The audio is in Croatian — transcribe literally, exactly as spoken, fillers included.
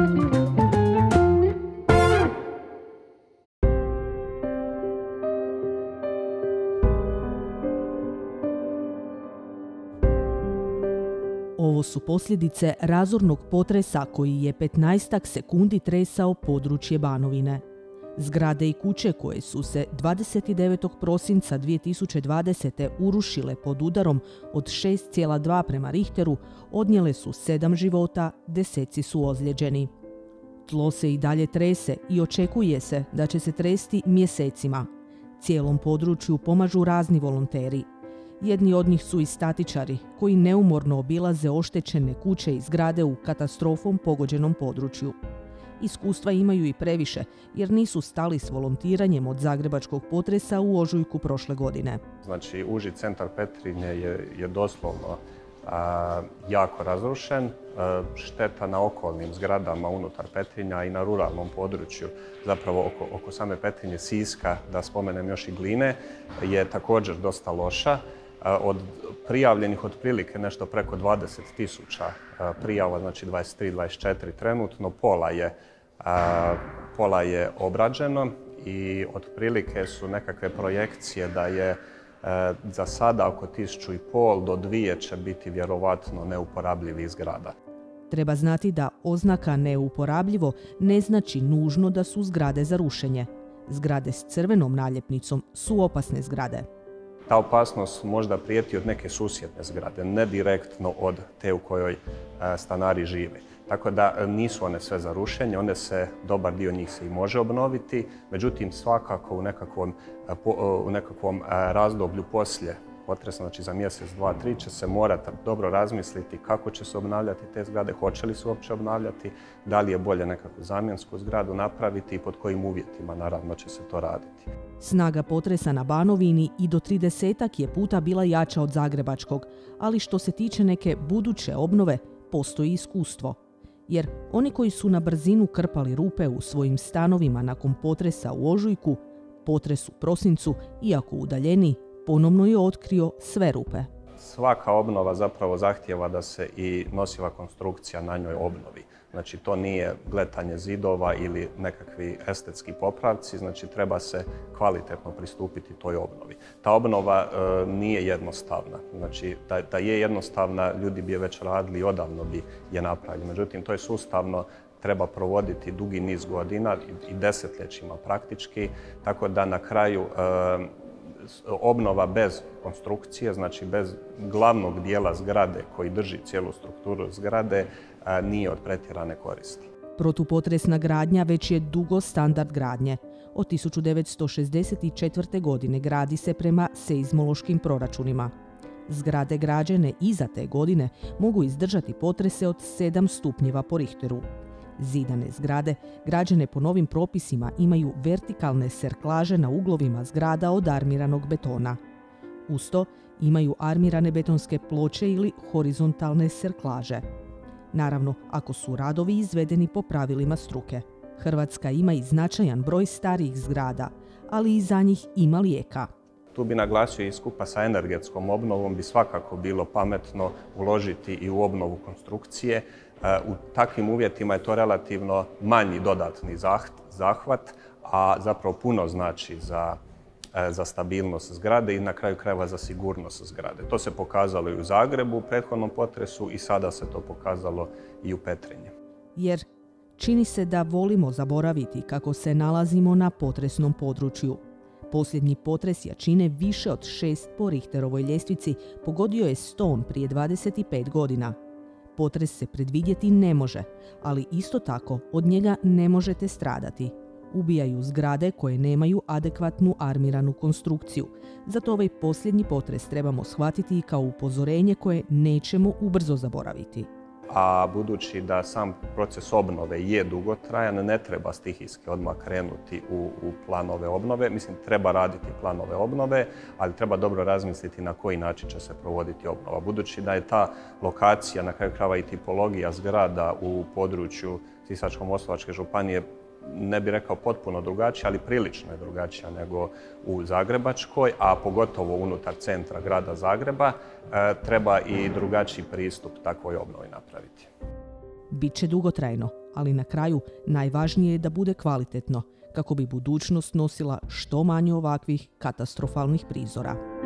Ovo su posljedice razornog potresa koji je petnaestak sekundi tresao područje Banovine. Zgrade i kuće koje su se dvadeset devetog prosinca dvije tisuće dvadesete. urušile pod udarom od šest zarez dva prema Richteru odnijele su sedam života, deseci su ozlijeđeni. Tlo se i dalje trese i očekuje se da će se tresti mjesecima. Cijelom području pomažu razni volonteri. Jedni od njih su i statičari koji neumorno obilaze oštećene kuće i zgrade u katastrofom pogođenom području. Iskustva imaju i previše jer nisu stali s volontiranjem od zagrebačkog potresa u ožujku prošle godine. Znači, uži centar Petrinje je, je doslovno a, jako razrušen. A, šteta na okolnim zgradama unutar Petrinja i na ruralnom području, zapravo oko, oko same Petrinje, Siska, da spomenem još i Gline, je također dosta loša. Od prijavljenih otprilike nešto preko dvadeset tisuća prijava, znači dvadeset tri dvadeset četiri trenutno, pola je, pola je obrađeno i otprilike su nekakve projekcije da je za sada oko tisuću i pol do dvije će biti vjerovatno neuporabljivih zgrada. Treba znati da oznaka neuporabljivo ne znači nužno da su zgrade za rušenje. Zgrade s crvenom naljepnicom su opasne zgrade. Ta opasnost možda prijeti od neke susjedne zgrade, ne direktno od te u kojoj stanari žive. Tako da nisu one sve za rušenje, one se, dobar dio njih se i može obnoviti, međutim svakako u nekakvom, u nekakvom razdoblju poslije potresa, znači za mjesec, dva, tri, će se morati dobro razmisliti kako će se obnavljati te zgrade, hoće li se uopće obnavljati, da li je bolje nekakvu zamjensku zgradu napraviti i pod kojim uvjetima naravno će se to raditi. Snaga potresa na Banovini i do tridesetak je puta bila jača od zagrebačkog, ali što se tiče neke buduće obnove, postoji iskustvo. Jer oni koji su na brzinu krpali rupe u svojim stanovima nakon potresa u ožujku, potres u prosincu, iako udaljeni, ponovno je otkrio sve rupe. Svaka obnova zapravo zahtijeva da se i nosiva konstrukcija na njoj obnovi. Znači, to nije gletanje zidova ili nekakvi estetski popravci, znači treba se kvalitetno pristupiti toj obnovi. Ta obnova e, nije jednostavna. Znači, da, da je jednostavna, ljudi bi je već radili i odavno bi je napravili. Međutim, to je sustavno, treba provoditi dugi niz godina i, i desetljećima praktički, tako da na kraju e, obnova bez konstrukcije, znači bez glavnog dijela zgrade koji drži cijelu strukturu zgrade, nije od pretjerane koristi. Protupotresna gradnja već je dugo standard gradnje. Od tisuću devetsto šezdeset četvrte. godine gradi se prema seizmološkim proračunima. Zgrade građene iza te godine mogu izdržati potrese od sedam stupnjeva po Richteru. Zidane zgrade, građene po novim propisima, imaju vertikalne serklaže na uglovima zgrada od armiranog betona. Uz to imaju armirane betonske ploče ili horizontalne serklaže. Naravno, ako su radovi izvedeni po pravilima struke. Hrvatska ima i značajan broj starijih zgrada, ali i za njih ima lijeka. Tu bi naglasio i skupa sa energetskom obnovom bi svakako bilo pametno uložiti i u obnovu konstrukcije. U takvim uvjetima je to relativno manji dodatni zahvat, a zapravo puno znači za, za stabilnost zgrade i na kraju krajeva za sigurnost zgrade. To se pokazalo i u Zagrebu u prethodnom potresu i sada se to pokazalo i u Petrinji. Jer čini se da volimo zaboraviti kako se nalazimo na potresnom području. Posljednji potres jačine više od šest po Richterovoj ljestvici pogodio je Ston prije dvadeset pet godina. Potres se predvidjeti ne može, ali isto tako od njega ne možete stradati. Ubijaju zgrade koje nemaju adekvatnu armiranu konstrukciju. Zato ovaj posljednji potres trebamo shvatiti kao upozorenje koje nećemo ubrzo zaboraviti. A budući da sam proces obnove je dugotrajan, ne treba stihijski odmah krenuti u, u planove obnove. Mislim, treba raditi planove obnove, ali treba dobro razmisliti na koji način će se provoditi obnova. Budući da je ta lokacija, na kraju krajeva i tipologija zgrada u području Sisačko-moslavačke županije, ne bih rekao potpuno drugačija, ali prilično je drugačija nego u Zagrebačkoj, a pogotovo unutar centra grada Zagreba, treba i drugačiji pristup takvoj obnovi napraviti. Biće dugotrajno, ali na kraju najvažnije je da bude kvalitetno, kako bi budućnost nosila što manje ovakvih katastrofalnih prizora.